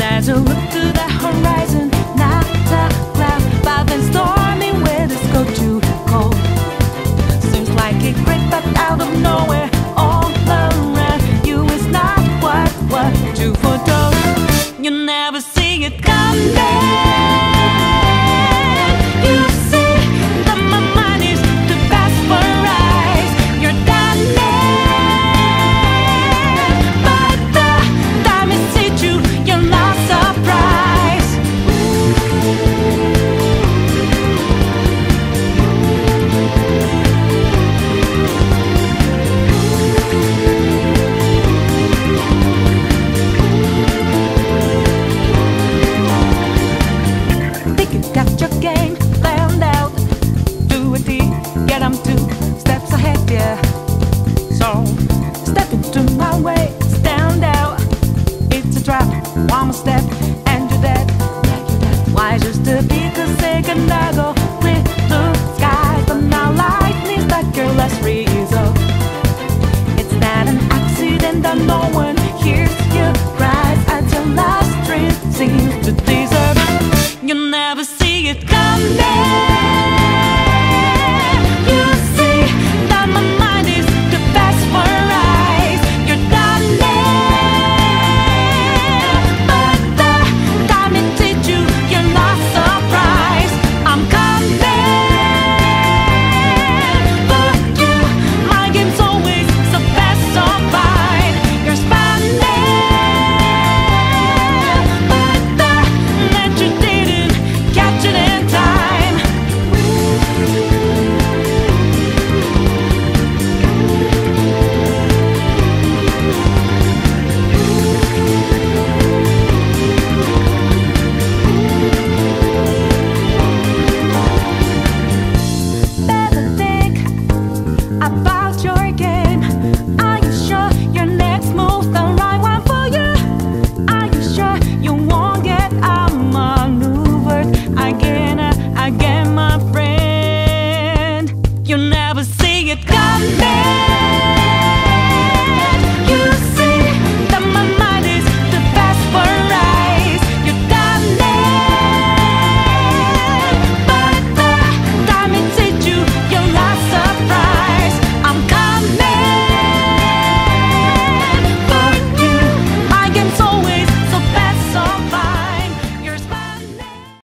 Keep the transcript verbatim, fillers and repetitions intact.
As I look to the horizon, not a cloud, but then stormy weather's go too cold. Seems like it crept up out of nowhere, all around you is not what, what you foretold. You never see it coming. You see that my mind is too fast for eyes. You're done, by the time it hits you, you're not surprised. Think you got your game planned out. Do it deep, get 'em two steps ahead, yeah. So step into my way, stand out. It's a trap, one more step and you're dead. Why just a bit a second ago?